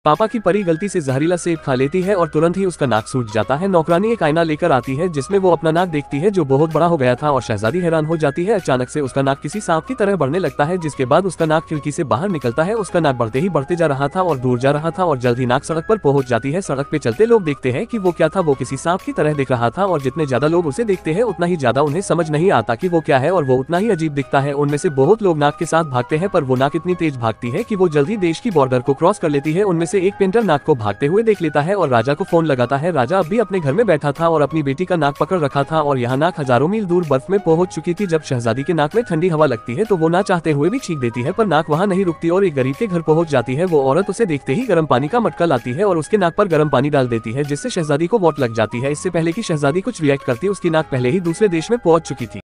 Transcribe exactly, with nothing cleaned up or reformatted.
पापा की परी गलती से जहरीला सेब खा लेती है और तुरंत ही उसका नाक सूज जाता है। नौकरानी एक आईना लेकर आती है जिसमें वो अपना नाक देखती है जो बहुत बड़ा हो गया था और शहजादी हैरान हो जाती है। अचानक से उसका नाक किसी सांप की तरह बढ़ने लगता है, जिसके बाद उसका नाक खिड़की से बाहर निकलता है। उसका नाक बढ़ते ही बढ़ते जा रहा था और दूर जा रहा था और जल्द ही नाक सड़क पर पहुंच जाती है। सड़क पे चलते लोग देखते हैं कि वो क्या था, वो किसी सांप की तरह दिख रहा था और जितने ज्यादा लोग उसे देखते हैं उतना ही ज्यादा उन्हें समझ नहीं आता कि वो क्या है और वो उतना ही अजीब दिखता है। उनमें से बहुत लोग नाक के साथ भागते हैं पर वो नाक इतनी तेज भागती है कि वो जल्द ही देश की बॉर्डर को क्रॉस कर लेती है। उनमें से एक पेंटर नाक को भागते हुए देख लेता है और राजा को फोन लगाता है। राजा अब भी अपने घर में बैठा था और अपनी बेटी का नाक पकड़ रखा था और यहाँ नाक हजारों मील दूर बर्फ में पहुंच चुकी थी। जब शहजादी के नाक में ठंडी हवा लगती है तो वो ना चाहते हुए भी छींक देती है, पर नाक वहाँ नहीं रुकती और एक गरीब के घर पहुंच जाती है। वो औरत उसे देखते ही गर्म पानी का मटका लाती है और उसके नाक पर गर्म पानी डाल देती है, जिससे शहजादी को वोट लग जाती है। इससे पहले कि शहजादी कुछ रिएक्ट करती, उसकी नाक पहले ही दूसरे देश में पहुंच चुकी थी।